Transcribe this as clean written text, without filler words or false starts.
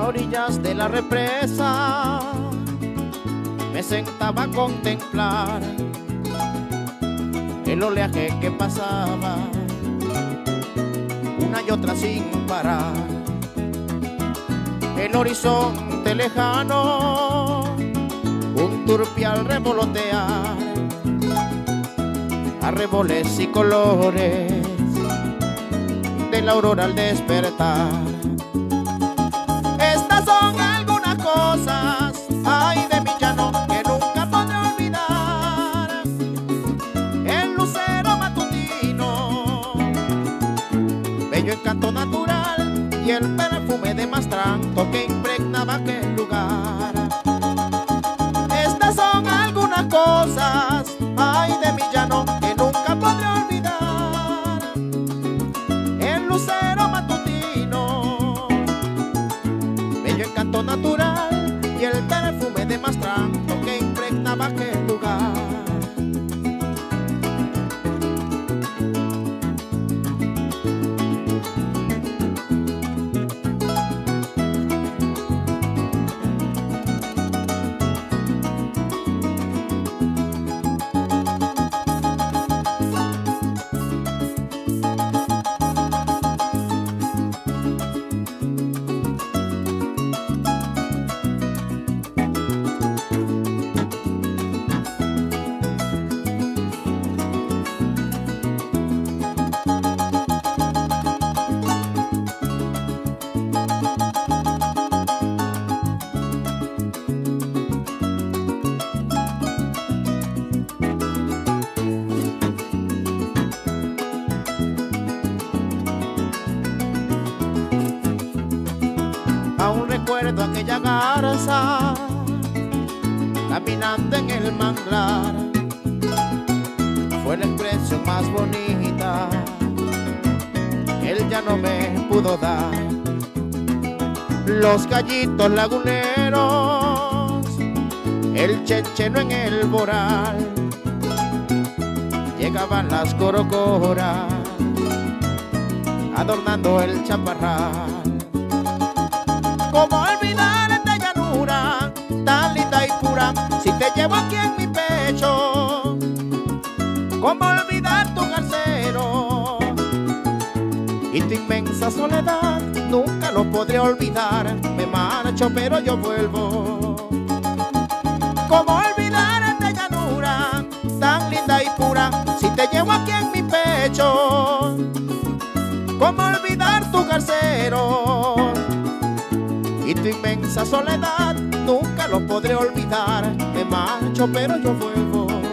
orillas de la represa me sentaba a contemplar el oleaje que pasaba una y otra sin parar. El horizonte lejano, un turpial revolotear, arreboles y colores de la aurora al despertar. Estas son algunas cosas, ay, de mi llano, que nunca podré olvidar. El lucero matutino, bello encanto natural, y el perfume de mastranto que impregnaba aquel lugar. Estas son algunas cosas, ay, de mi llano, que nunca podré olvidar. El lucero matutino, bello encanto natural, y el perfume de mastranto que impregnaba aquel lugar. Aún recuerdo aquella garza caminando en el manglar. Fue la expresión más bonita que él ya no me pudo dar. Los gallitos laguneros, el chencheno en el boral, llegaban las corocoras adornando el chaparral. ¿Cómo olvidar esta llanura tan linda y pura si te llevo aquí en mi pecho? ¿Cómo olvidar tu garcero y tu inmensa soledad? Nunca lo podré olvidar. Me marcho pero yo vuelvo. ¿Cómo olvidar esta llanura tan linda y pura si te llevo aquí en mi pecho? ¿Cómo olvidar tu garcero y tu inmensa soledad? Nunca lo podré olvidar. Me marcho pero yo vuelvo.